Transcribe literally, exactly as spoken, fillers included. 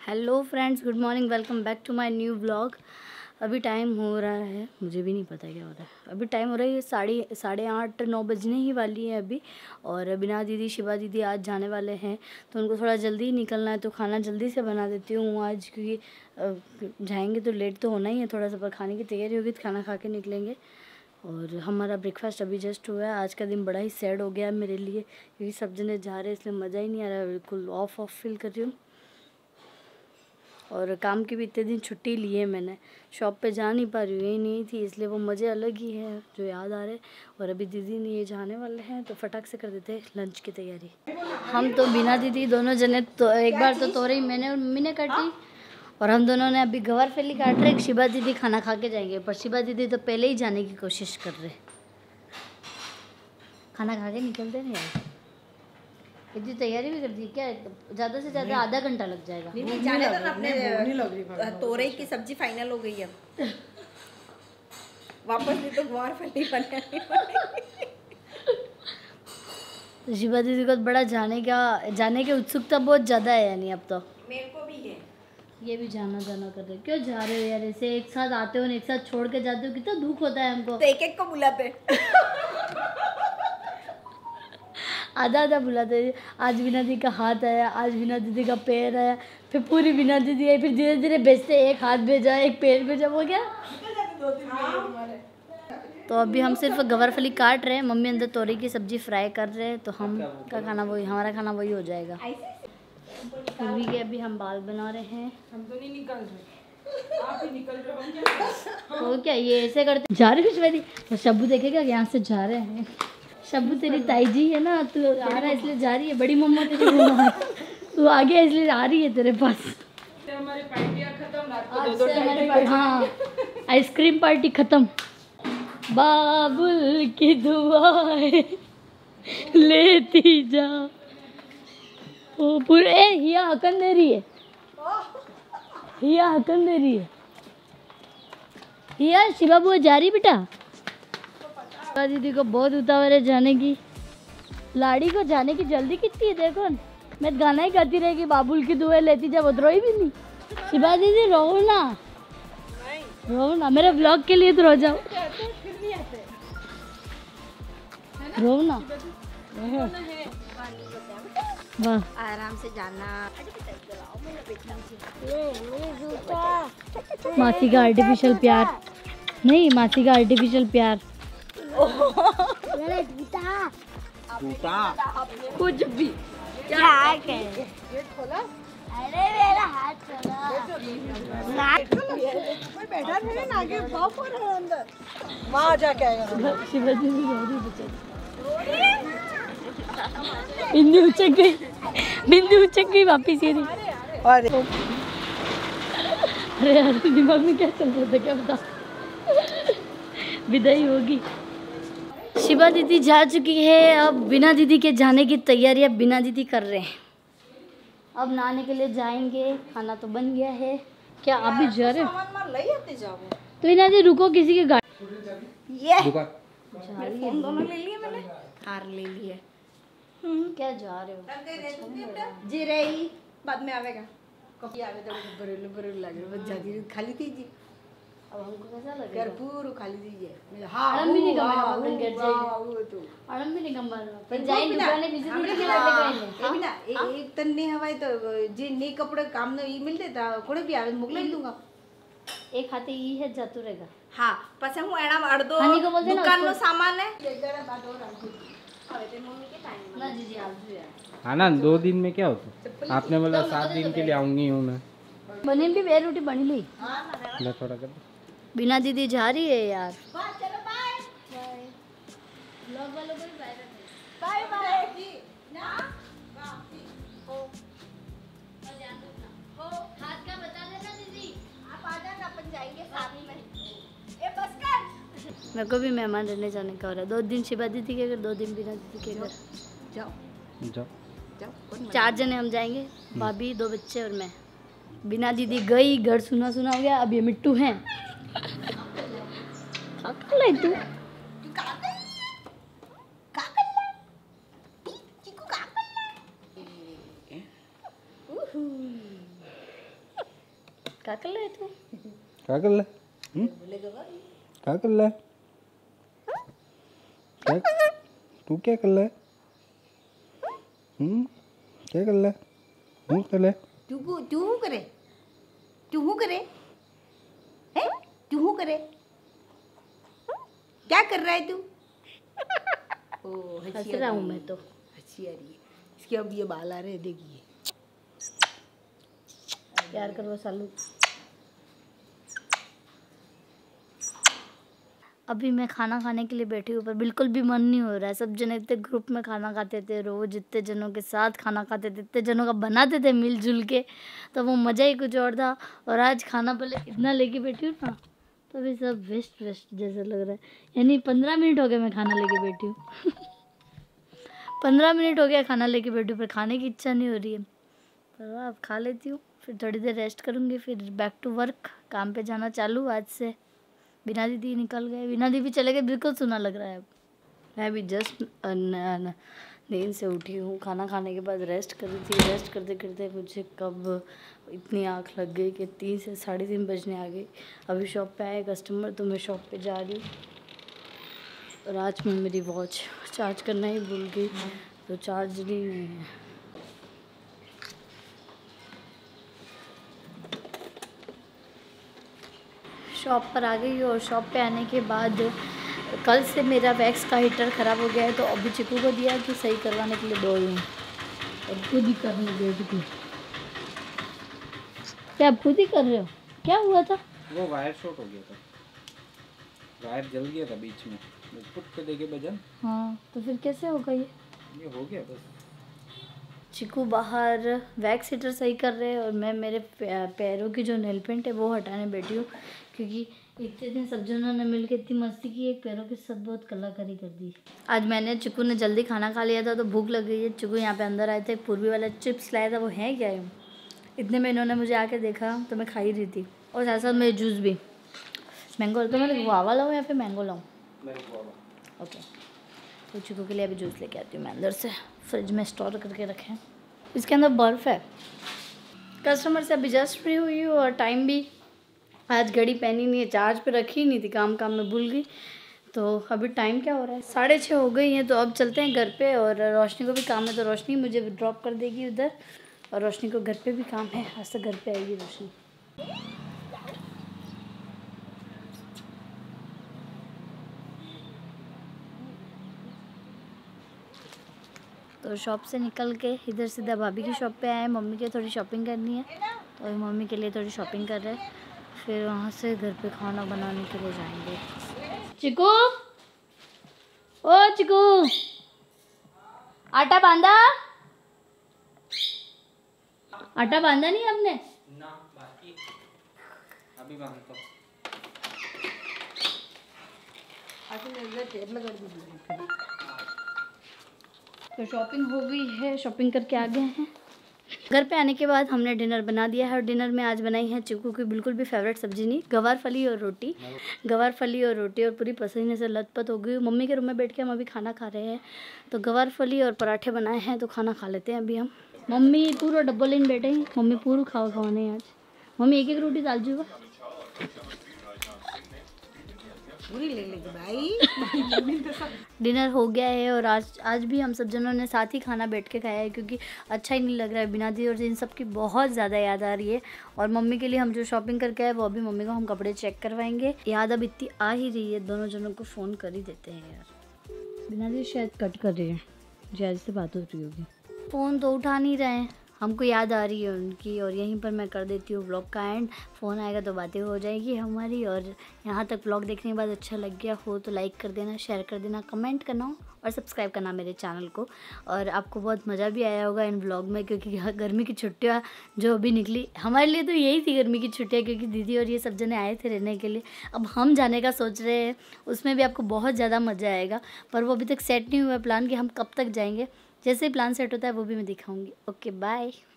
Hello friends, good morning, welcome back to my new vlog. अभी time हो रहा है, मुझे भी नहीं पता क्या हो रहा है। अभी टाइम हो रहा है साढ़े साढ़े आठ नौ बजने ही वाली है अभी। और बिना दीदी, शिवा दीदी आज जाने वाले हैं, तो उनको थोड़ा जल्दी निकलना है, तो खाना जल्दी से बना देती हूँ आज, क्योंकि जाएंगे तो लेट तो होना ही है थोड़ा सा, पर खाने की तैयारी होगी तो खाना खा के निकलेंगे। और हमारा ब्रेकफास्ट अभी जस्ट हुआ है। आज का दिन बड़ा ही सैड हो गया है मेरे लिए, क्योंकि सब जने जा रहे हैं, इसलिए मज़ा ही नहीं आ रहा है, बिल्कुल ऑफ ऑफ फील कर रही हूँ। और काम की भी इतने दिन छुट्टी ली है मैंने, शॉप पे जा नहीं पा रही हूँ, यही नहीं थी, इसलिए वो मज़े अलग ही है जो याद आ रहे। और अभी दीदी ने ये जाने वाले हैं, तो फटाक से कर देते हैं लंच की तैयारी। हम तो बिना दीदी दोनों जने, तो एक बार तो तोरई मैंने और मम्मी ने काटी, और हम दोनों ने अभी गवार फली काट रहे। शिवा दीदी खाना खा के जाएंगे, पर शिवा दीदी तो पहले ही जाने की कोशिश कर रहे, खाना खा के निकलते नहीं यार। इतनी तैयारी भी कर दी क्या? ज़्यादा से ज़्यादा आधा घंटा लग जाएगा। नहीं, नहीं जाने तो अपने तोरई की सब्जी फाइनल हो गई अब। वापस भी तो गवार फली बनानी तो शिवा दीदी को बड़ा जाने का जाने की उत्सुकता बहुत ज़्यादा है, यानी अब तो मेरे को भी है। ये भी जाना जाना कर रहे। क्यों जा रहे हो यार? ऐसे एक साथ आते हो, एक साथ छोड़ के जाते हो, कितना दुख होता है हमको। तो एक एक को बुलाते आधा आधा बुलाते। आज बिना दीदी का हाथ आया, आज बिना दीदी का पैर आया, फिर पूरी बिना दीदी आई, फिर धीरे धीरे भेजते, एक हाथ भेजा, एक पैर भेजा, हो गया। तो अभी हम सिर्फ गवारफली काट रहे हैं, मम्मी अंदर तोरई की सब्जी फ्राई कर रहे हैं, तो हम का खाना वही, हमारा खाना वही हो जाएगा। पूरी के अभी हम बाल बना रहे हैं। हम तो नहीं निकल रहे, आप ही निकल रहे हो, हम क्या तो क्या ये ऐसे करते जा रहे खुशवैदी? तो शब्बू देखेगा यहाँ से जा रहे हैं। शब्बू तेरी ताई जी है ना, तू आ रहा है इसलिए जा रही है। बड़ी मम्मा तेरी मम्मा तू आ गया इसलिए आ रही है तेरे पास। हमारी पार्टियां खत्म, रात को आज से हमारी पार्टी, हाँ, आइसक्रीम पार्टी खत्म। बाबुल की दुआएं लेती जा। ओ पूरे ए, हिया हकन दे रही है, हिया हकन दे रही है। हिया शिवा बुआ जा रही बेटा। दीदी को बहुत उतावल है जाने की, लाड़ी को जाने की जल्दी कितनी है देखो। मैं गाना ही गाती रहेगी, बाबुल की दुआएं लेती जा, वो रोई भी नहीं। शिवा दीदी रो ना, रो ना, मेरे व्लॉग के लिए तो रो जाओ, रो ना। वाह, आराम से जाना। मासी का आर्टिफिशियल प्यार नहीं, मासी का आर्टिफिशियल प्यार। कुछ भी क्या है? अरे मेरा हाथ चला। मैं बैठा है ना, आगे बॉफ हो रहा है अंदर, वहाँ जाके आएगा। शिवाजी भी रो रही बेचारी। बिंदी उचक गई, बिंदी उचक गई वापिस ये नहीं। अरे अरे यार, दिमाग में क्या चल रहा था क्या बता। विदाई होगी। शिवा दीदी जा चुकी है, अब बिना दीदी के जाने की तैयारियां बिना दीदी कर रहे हैं। अब नहाने के लिए जाएंगे, खाना तो बन गया है। क्या आप भी जा रहे हो? तो बिना दीदी रुको, किसी की गाड़ी ये फोन दोनों ले लिए मैंने, हार ले लिए। क्या जा रहे हो? जी रही बाद में आवेगा, कभी आवे तो बरेलो बरेलो लगे, बस जाती खाली थी जी। अब हमको कैसा लगेगा? पूरा खाली दीजिए। हाँ, आराम भी नहीं कमेगा, हाँ, अपन गिर हाँ, जाएगी। वो तो आराम भी नहीं कमर पण जाई बिना- दुकाने बिजी हमने नहीं बिना- लागले ए बिना, ए- एक तन नहीं हवाय तो जे नई कपड़े काम न ई मिलते ता कोड़े भी आवे मोकलाई दूंगा। एक हाथे ई है जातू रहेगा। हाँ, પછી હું એના અડધો હાની को बोलते ना દુકાનનો उसको- સામાન હે જરા બાદ और રાખી હવે તે મમ્મી के टाइम ना जी जी आप जी यार। हाँ ना, दो दिन में क्या होता? आपने बोला सात दिन के लिए आऊंगी हूँ मैं। बनी भी बेर रोटी बनी ली। ले थोड़ा कर। बिना दीदी जा रही है यार। बाय, चलो बाय बाय। ब्लॉग वालों को भी बाय कर दे। बाय बाय जी ना हो और ध्यान रखना हो, हाथ का बता देना दीदी। आप आ जाना, अपन जाएंगे साथ में। ए बस कर, मेरे को भी मेहमान रहने जाने का हो रहा है। दो दिन शिवा दीदी के घर, दो दिन बिना दीदी के घर। जाओ जाओ। जाओ, कौन चार जने हम जाएंगे, भाभी, दो बच्चे और मैं। बिना दीदी गई, घर सुना सुना हो गया। अब ये मिट्टू हैं। क्या कर रही तू? तू का कर का कर चिकू का कर क्या कर रहा है तू? क्या कर रहा है? क्या कर रहा है? क्या तू क्या कर रहा है? हम्म क्या कर रहा है? हूँ कर रहा है? तू को तू हूँ करे तू हूँ करे हैं तू हूँ करे क्या कर रहा है तू? ओ हंस रहा हूँ मैं तो। हंसी आ रही है इसके। अब ये बाल आ रहे हैं, देखिए। प्यार करो सालू। अभी मैं खाना खाने के लिए बैठी हूँ पर बिल्कुल भी मन नहीं हो रहा है। सब जने इतने ग्रुप में खाना खाते थे, रोज इतने जनों के साथ खाना खाते थे, इतने जनों का बनाते थे मिलजुल के, तो वो मज़ा ही कुछ और था। और आज खाना पहले इतना लेके बैठी हूँ ना, तो अभी सब वेस्ट वेस्ट जैसा लग रहा है। यानी पंद्रह मिनट हो गए मैं खाना लेके बैठी हूँ। पंद्रह मिनट हो गया खाना लेके बैठी हूँ पर खाने की इच्छा नहीं हो रही है। पर अब खा लेती हूँ, फिर थोड़ी देर रेस्ट करूँगी, फिर बैक टू वर्क, काम पे जाना चालू आज से। बिना दीदी निकल गए, बिना दीदी चले गए, बिल्कुल सुना लग रहा है। मैं भी जस्ट नींद से उठी हूँ, खाना खाने के बाद रेस्ट कर रही थी। रेस्ट करते करते मुझे कब इतनी आँख लग गई कि तीन से साढ़े तीन बजने आ गई। अभी शॉप पे आए कस्टमर तो मैं शॉप पे जा रही हूँ। और आज मैं मेरी वॉच चार्ज करना ही भूल गई, तो चार्ज नहीं है। शॉप पर आ गई और शॉप पे आने के बाद कल से मेरा वैक्स का हीटर ख़राब हो गया है, तो अभी चिकू को दिया कि सही करवाने के लिए दो हूँ और खुद ही करने दे दी। क्या आप खुद ही कर रहे हो? क्या हुआ था? वो वायर शॉर्ट हो गया था, वायर जल गया था बीच में, पुट के देके बजन। हाँ तो फिर कैसे होगा ये? ये हो गया बस। चिकू बाहर वैक्स हीटर सही कर रहे हैं और मैं मेरे पैरों की जो नेल पेंट है वो हटाने बैठी हूँ, क्योंकि इतने दिन सब जनों ने मिल के इतनी मस्ती की, एक पैरों के साथ बहुत कलाकारी कर दी। आज मैंने चिकू ने जल्दी खाना खा लिया था तो भूख लग गई है। चिकू यहाँ पे अंदर आए थे, पूर्वी वाला चिप्स लाया था, वो है क्या है? इतने में इन्होंने मुझे आके देखा तो मैं खा ही रही थी। और साथ साथ मेरे जूस भी, मैंगो, तो मैं गुआवा लाऊँ या फिर मैंगो लाऊँ? ओके, तो चिकू के लिए अभी जूस लेके आती हूँ मैं अंदर से, फ्रिज में स्टोर करके रखें। इसके अंदर बर्फ़ है। कस्टमर से अभी जस्ट फ्री हुई हूँ और टाइम भी, आज घड़ी पहनी नहीं है, चार्ज पे रखी नहीं थी, काम काम में भूल गई। तो अभी टाइम क्या हो रहा है? साढ़े छः हो गई हैं। तो अब चलते हैं घर पे, और रोशनी को भी काम है तो रोशनी मुझे ड्रॉप कर देगी उधर, और रोशनी को घर पे भी काम है, आज तक घर पे आएगी रोशनी। तो शॉप से निकल के इधर सीधा भाभी की शॉप पे आए, मम्मी के थोड़ी शॉपिंग करनी है तो अभी मम्मी के लिए थोड़ी शॉपिंग कर रहे हैं, फिर वहाँ से घर पे खाना बनाने के लिए जाएंगे। चिकू, ओ चिकू, आटा बांधा? आटा बांधा नहीं आपने? ना, बाकी अभी बांधता हूँ। तो शॉपिंग हो गई है, शॉपिंग करके आ गए हैं। घर पे आने के बाद हमने डिनर बना दिया है और डिनर में आज बनाई है चिकू की बिल्कुल भी फेवरेट सब्जी नहीं, गवार फली और रोटी। गवार फली और रोटी और पूरी पसीने से लथपथ हो गई। मम्मी के रूम में बैठ के हम अभी खाना खा रहे हैं, तो गवार फली और पराठे बनाए हैं, तो खाना खा लेते हैं अभी हम। मम्मी पूरा डब्बा लेने बैठे हैं, मम्मी पूरा खाओ खाने आज। मम्मी एक एक रोटी डाल जूगा, पूरी ले लेगी भाई। डिनर हो गया है और आज आज भी हम सब जनों ने साथ ही खाना बैठ के खाया है, क्योंकि अच्छा ही नहीं लग रहा है बिना दी, और इन सब की बहुत ज़्यादा याद आ रही है। और मम्मी के लिए हम जो शॉपिंग करके आए वो अभी मम्मी को हम कपड़े चेक करवाएंगे। याद अब इतनी आ ही रही है, दोनों जनों को फ़ोन कर ही देते हैं यार। बिना दी शायद कट कर रही है, जैसे से बात हो रही होगी, फ़ोन तो उठा नहीं रहे हैं। हमको याद आ रही है उनकी, और यहीं पर मैं कर देती हूँ व्लॉग का एंड। फ़ोन आएगा तो बातें हो जाएगी हमारी। और यहाँ तक व्लॉग देखने के बाद अच्छा लग गया हो तो लाइक कर देना, शेयर कर देना, कमेंट करना और सब्सक्राइब करना मेरे चैनल को। और आपको बहुत मज़ा भी आया होगा इन व्लॉग में, क्योंकि गर्मी की छुट्टियाँ जो अभी निकली हमारे लिए तो यही थी गर्मी की छुट्टियाँ, क्योंकि दीदी और ये सब जने आए थे रहने के लिए। अब हम जाने का सोच रहे हैं, उसमें भी आपको बहुत ज़्यादा मज़ा आएगा, पर वो अभी तक सेट नहीं हुआ प्लान कि हम कब तक जाएंगे। जैसे ही प्लान सेट होता है वो भी मैं दिखाऊंगी। Okay bye.